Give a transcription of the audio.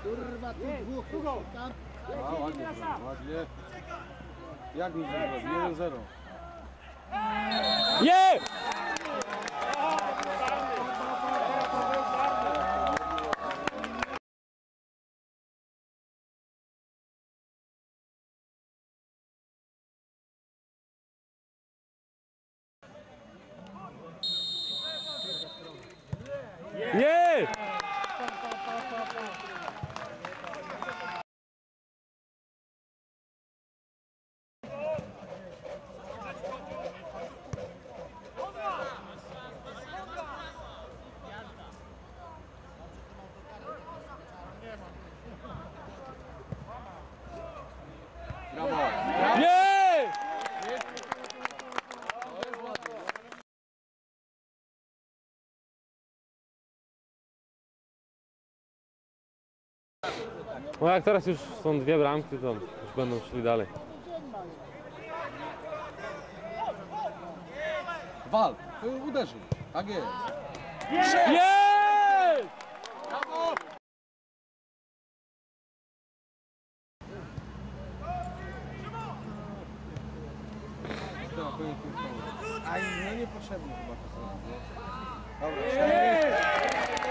Kurwa, tu dwóch. Tam. A, ładnie, ładnie. Jak mi zrobił? 1-0. Nie! Nie! Brawo! Nie! No jak teraz już są dwie bramki, to już będą szli dalej. Wal! Uderzył. Tak jest. Jest! Brawo! A no niepotrzebny chyba to są. Dobra.